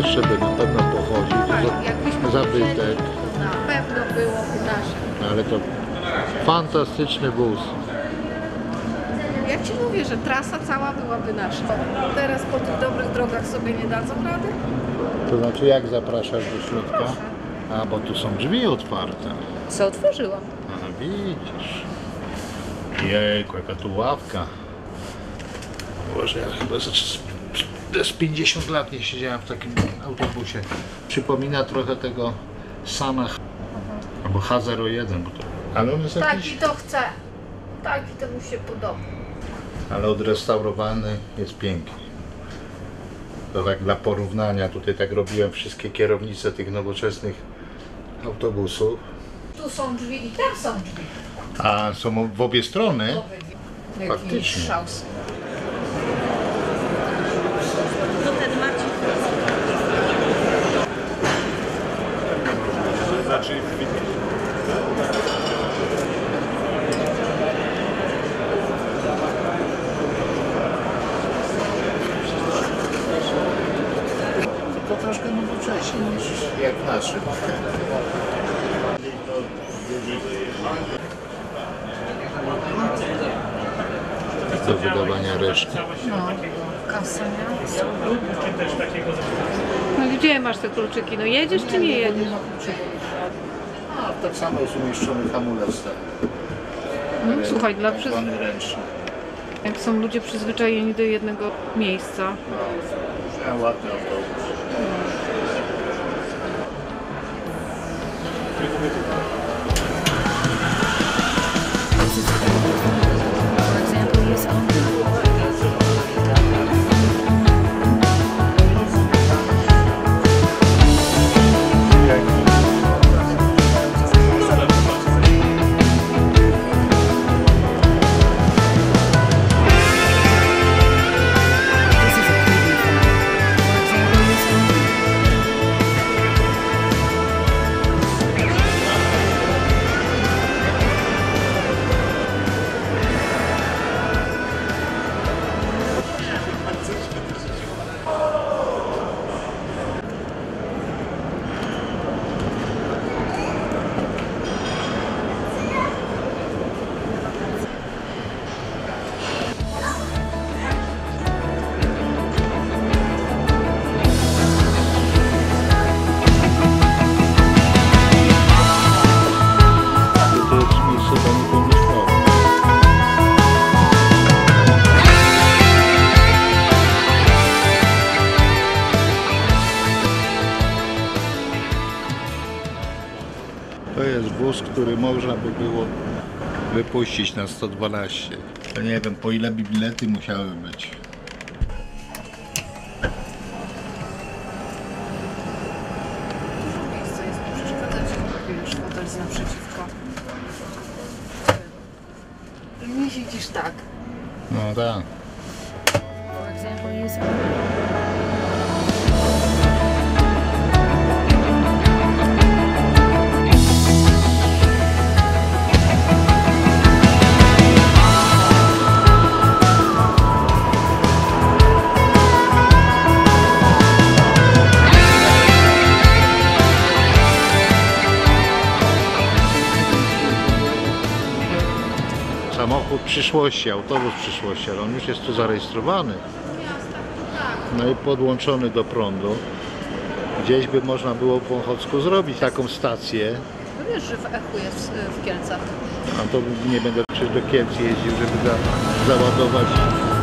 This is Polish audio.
jeszcze by na pewno pochodził, to zabytek. To na pewno byłoby nasze. Ale to fantastyczny wóz. Jak ci mówię, że trasa cała byłaby nasza. Teraz po tych dobrych drogach sobie nie dadzą rady? To znaczy jak zapraszasz do środka? A, bo tu są drzwi otwarte. Co otworzyłam? A, widzisz. Jejku, jaka tu ławka. Boże, ja chyba z 50 lat nie siedziałem w takim autobusie. Przypomina trochę tego Sana albo H01, bo to... Ale on jest jakiś... Taki to chcę. Taki to mu się podoba. Ale odrestaurowany jest pięknie. To tak dla porównania, tutaj tak robiłem wszystkie kierownice tych nowoczesnych autobusów. Tu są drzwi i tam są drzwi. A są w obie strony? Faktycznie. Szaus. To troszkę nowocześnie niż jak w naszym. Do wydawania reszty. No, kasa nie? No gdzie masz te kluczyki? No jedziesz czy nie jedziesz? A tak samo jest umieszczony hamulec ten. Słuchaj, dla tak wszystkich. zwany ręczny. Jak są ludzie przyzwyczajeni do jednego miejsca. No, ładny autobus. For example, use only. This is a preview file. For example, use only. To jest miejsce dla niepełnosprawnych. To jest wóz, który można by było wypuścić na 112. To nie wiem, po ile by bilety musiały być. Miejsce jest przeszkadzać. Już fotel jest naprzeciwko. Nie siedzisz tak. No tak. For example, use only. Samochód przyszłości, autobus przyszłości, ale on już jest tu zarejestrowany. No i podłączony do prądu. Gdzieś by można było w Wąchocku zrobić taką stację. No wiesz, że w Echu jest w Kielcach. A to nie będę przecież do Kielc jeździł, żeby załadować